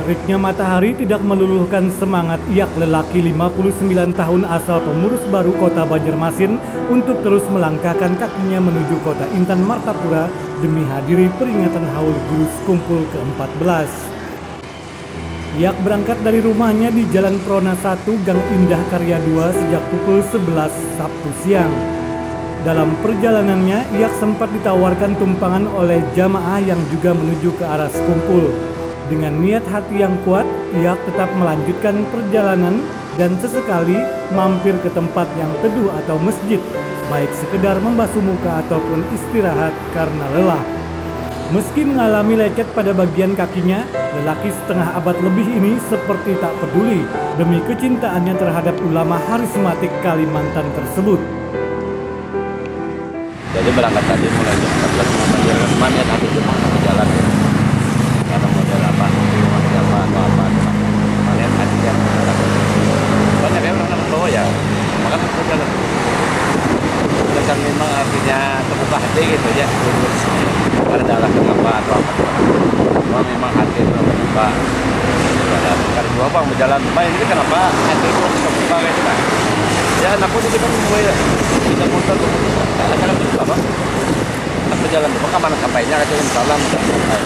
Teriknya matahari tidak meluluhkan semangat Iyak, lelaki 59 tahun asal Pengurus Baru Kota Banjarmasin, untuk terus melangkahkan kakinya menuju Kota Intan Martapura demi hadiri peringatan Haul Guru Skumpul ke-14. Iyak berangkat dari rumahnya di Jalan Prona 1, Gang Indah Karya 2 sejak pukul 11 Sabtu siang. Dalam perjalanannya, Iyak sempat ditawarkan tumpangan oleh jamaah yang juga menuju ke arah Skumpul. Dengan niat hati yang kuat, Iyak tetap melanjutkan perjalanan dan sesekali mampir ke tempat yang teduh atau masjid, baik sekedar membasuh muka ataupun istirahat karena lelah. Meski mengalami lecet pada bagian kakinya, lelaki setengah abad lebih ini seperti tak peduli demi kecintaannya terhadap ulama harismatik Kalimantan tersebut. Jadi berangkat tadi mulai jam 14 cuma niat hati cuma mau jalan karena model apa niat hati yang banyak ya orang bawa ya makanya aku jalan bukan memang artinya terbuka hati gitu ya ada dalam kenapa atau apa cuma memang hati itu terbuka karena dua bang berjalan main ini kenapa hati itu terbuka gitu kan ya anakku di kita mulai kita motor akan terus apa berjalan ke mana sampainya aja insyaallah sampai.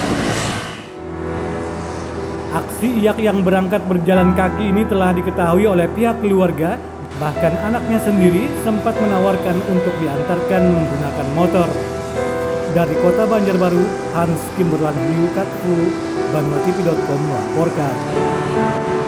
Aksi Iyak yang berangkat berjalan kaki ini telah diketahui oleh pihak keluarga, bahkan anaknya sendiri sempat menawarkan untuk diantarkan menggunakan motor. Dari Kota Banjarbaru, Hans Kimberlan Liukatku, BanwaTV.com melaporkan.